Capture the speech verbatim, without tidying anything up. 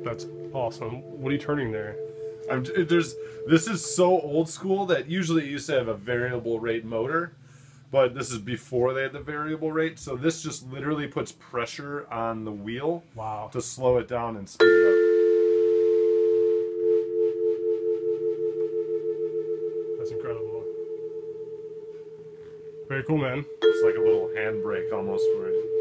That's awesome. What are you turning there? I'm, there's this is so old school that usually it used to have a variable rate motor, but this is before they had the variable rate. So this just literally puts pressure on the wheel. Wow. To slow it down and speed it up. That's incredible. Very cool, man. It's like a little handbrake almost for it.